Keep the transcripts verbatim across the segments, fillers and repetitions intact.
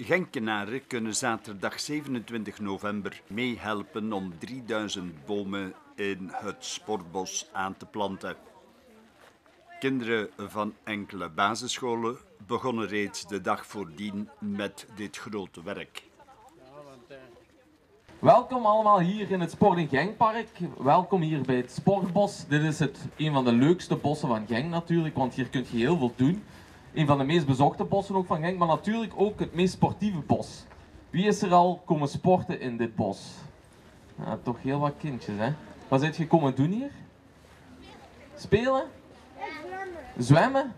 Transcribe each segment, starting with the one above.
Genkenaren kunnen zaterdag zevenentwintig november meehelpen om drieduizend bomen in het sportbos aan te planten. Kinderen van enkele basisscholen begonnen reeds de dag voordien met dit grote werk. Welkom allemaal hier in het Sport in Genk-park. Welkom hier bij het Sportbos. Dit is het, een van de leukste bossen van Genk natuurlijk, want hier kun je heel veel doen. Een van de meest bezochte bossen ook van Genk, maar natuurlijk ook het meest sportieve bos. Wie is er al komen sporten in dit bos? Ja, toch heel wat kindjes, hè? Wat zit je komen doen hier? Spelen? Zwemmen?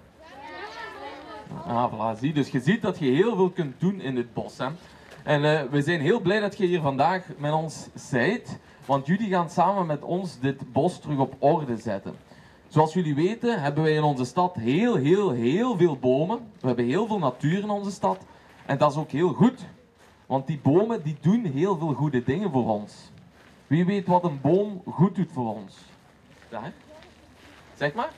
Ah, voilà, zie. Dus je ziet dat je heel veel kunt doen in dit bos, hè? En uh, we zijn heel blij dat je hier vandaag met ons bent, want jullie gaan samen met ons dit bos terug op orde zetten. Zoals jullie weten hebben wij in onze stad heel, heel, heel veel bomen. We hebben heel veel natuur in onze stad en dat is ook heel goed. Want die bomen die doen heel veel goede dingen voor ons. Wie weet wat een boom goed doet voor ons? Daar. Zeg maar.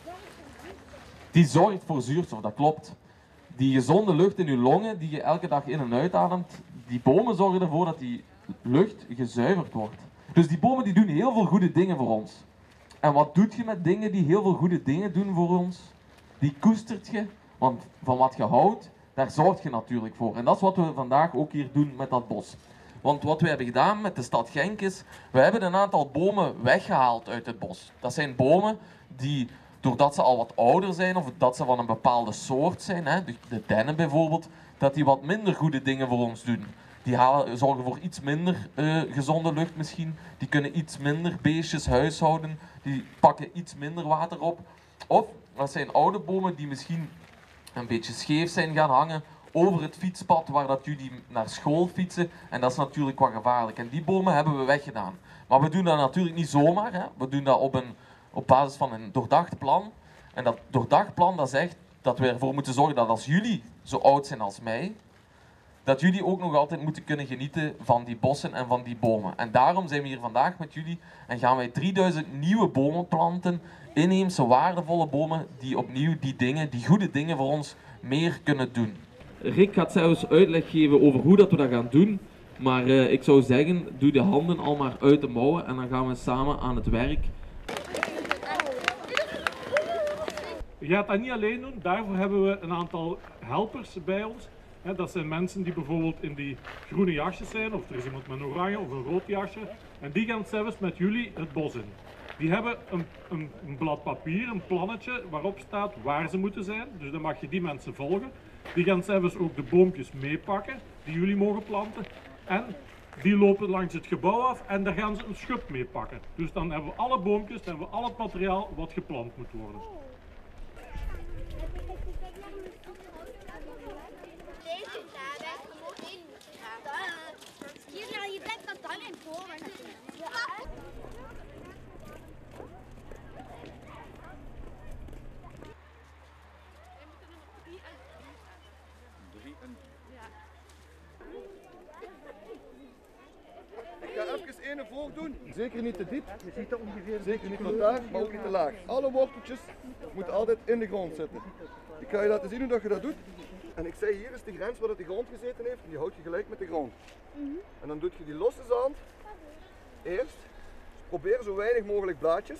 Die zorgt voor zuurstof, dat klopt. Die gezonde lucht in je longen, die je elke dag in en uitademt, die bomen zorgen ervoor dat die lucht gezuiverd wordt. Dus die bomen die doen heel veel goede dingen voor ons. En wat doet je met dingen die heel veel goede dingen doen voor ons? Die koestert je, want van wat je houdt, daar zorg je natuurlijk voor. En dat is wat we vandaag ook hier doen met dat bos. Want wat we hebben gedaan met de stad Genk is, we hebben een aantal bomen weggehaald uit het bos. Dat zijn bomen die, doordat ze al wat ouder zijn of dat ze van een bepaalde soort zijn, hè, de dennen bijvoorbeeld, dat die wat minder goede dingen voor ons doen. Die halen, zorgen voor iets minder uh, gezonde lucht misschien, die kunnen iets minder beestjes huishouden, die pakken iets minder water op. Of dat zijn oude bomen die misschien een beetje scheef zijn gaan hangen over het fietspad waar dat jullie naar school fietsen. En dat is natuurlijk wat gevaarlijk. En die bomen hebben we weggedaan. Maar we doen dat natuurlijk niet zomaar. Hè. We doen dat op, een, op basis van een doordacht plan. En dat doordacht plan dat zegt dat we ervoor moeten zorgen dat als jullie zo oud zijn als mij, dat jullie ook nog altijd moeten kunnen genieten van die bossen en van die bomen. En daarom zijn we hier vandaag met jullie en gaan wij drieduizend nieuwe bomen planten. Inheemse, waardevolle bomen die opnieuw die dingen, die goede dingen voor ons meer kunnen doen. Rick gaat zelfs uitleg geven over hoe dat we dat gaan doen. Maar uh, ik zou zeggen, doe de handen al maar uit de mouwen en dan gaan we samen aan het werk. Je gaat dat niet alleen doen, daarvoor hebben we een aantal helpers bij ons. Dat zijn mensen die bijvoorbeeld in die groene jasjes zijn, of er is iemand met een oranje of een rood jasje. En die gaan zelfs met jullie het bos in. Die hebben een, een, een blad papier, een plannetje waarop staat waar ze moeten zijn. Dus dan mag je die mensen volgen. Die gaan zelfs ook de boompjes meepakken die jullie mogen planten. En die lopen langs het gebouw af en daar gaan ze een schub mee pakken. Dus dan hebben we alle boompjes, dan hebben we al het materiaal wat geplant moet worden. Ik ga even één voor doen. Zeker niet te diep. Je ziet dat ongeveer. Zeker niet te laag, maar ook niet te laag. Alle worteltjes moeten altijd in de grond zitten. Ik ga je laten zien hoe dat je dat doet. En ik zei, hier is de grens waar dat de grond gezeten heeft. En die houd je gelijk met de grond. En dan doe je die losse zand. Eerst probeer zo weinig mogelijk blaadjes.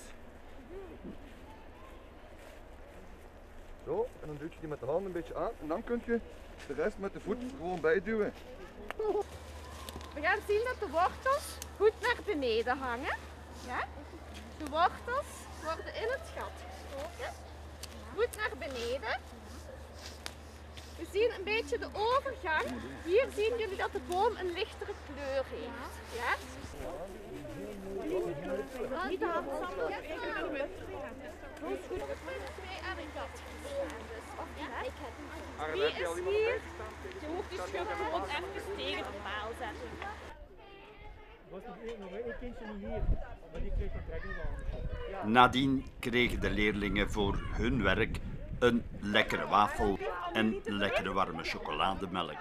Zo, en dan doe je die met de hand een beetje aan. En dan kun je de rest met de voet gewoon bijduwen. We gaan zien dat de wortels goed naar beneden hangen. Ja? De wortels worden in het gat gestoken. Goed naar beneden. We zien een beetje de overgang. Hier zien jullie dat de boom een lichtere kleur heeft. Ja? Niet de hand samen. Twee aan een gat. Wie is hier? Je hoeft die schub gewoon even tegen de paal zetten. Nadien kregen de leerlingen voor hun werk een lekkere wafel en lekkere warme chocolademelk.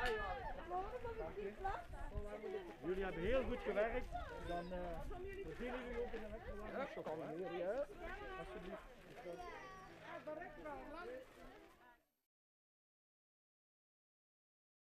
Jullie hebben heel goed gewerkt. Dan uh, zien jullie ook in de chocolade.